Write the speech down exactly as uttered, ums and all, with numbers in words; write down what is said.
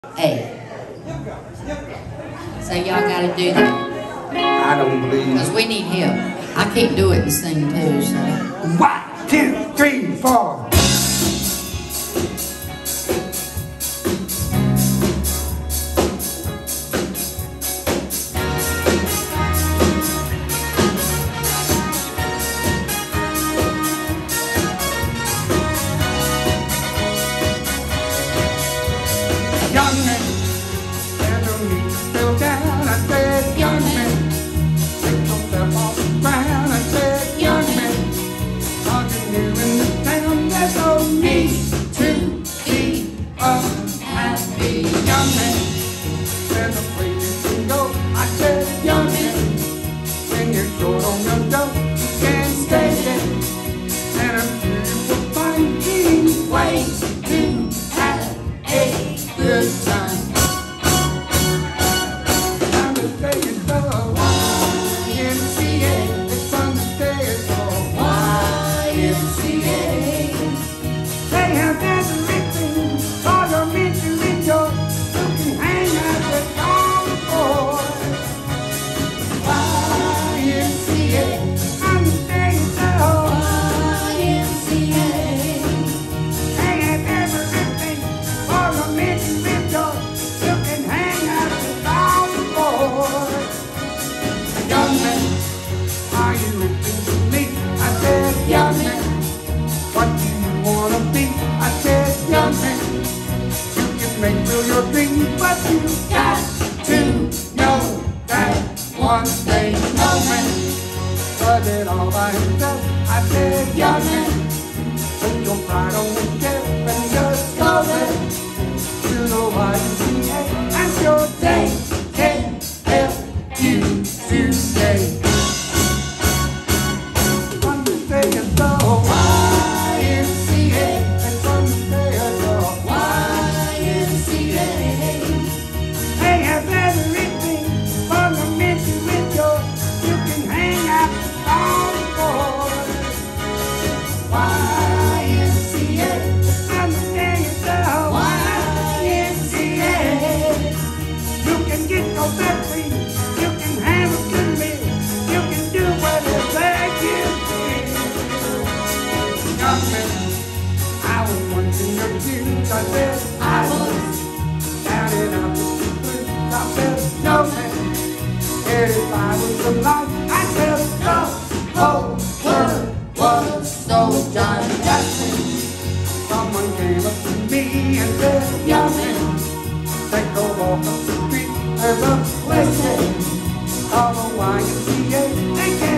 Hey. So y'all gotta do that. I don't believe. Because we need help. I can't do it and sing too, so. One, two, three, four. Young man, there's no need to settle down. I said, young man, take yourself off the ground. I said, young man, are you new in the town? There's no need to be unhappy. Young man, there's no place you can go. I said, young man, when you're short on your dough, you can't stay there. And I'm sure you will find ways to have a good time. Time to say it's the Y M C A. It's fun to say it's the Y M C A. They have everything for your men to enjoy. You can hang out with all the boys. Y M C A. I'm the say it's the Y M C A. They have everything for your men to enjoy. You can hang out with all the boys. Young man, are you listening to me? I said, young man, what do you wanna be? I said, young man, you can make real your dreams, but you got to know that one day no man does it all by himself. I said, young man, put your pride on the shelf and just go there to the Y M C A. And your day can help you today. Fun to say it's the Y M C A. And fun to say it's the Y M C A. They have everything for the men to enjoy. You can hang out with all the boys. Y M C A. I'm the day it's the Y M C A. You can get yourself free. You can have a good meal. You can do whatever you feel. Young man, I was once in your shoes. I said I was down and out with the blues. I said, no man, if I was alive, I said the whole world was so John Jackson. Someone came up to me and said, young man, take a walk up the street. There's a place there called the Y M C A. They